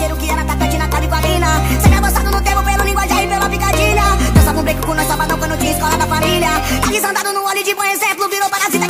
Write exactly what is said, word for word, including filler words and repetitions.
parceiro que era atacante na cara e com a mina. Sempre avançado no tempo pelo linguajar e pela picadilha. Dançava um break com nós sabadão quando tinha escola da família. Tá desandado no olho de bom exemplo, virou parasita.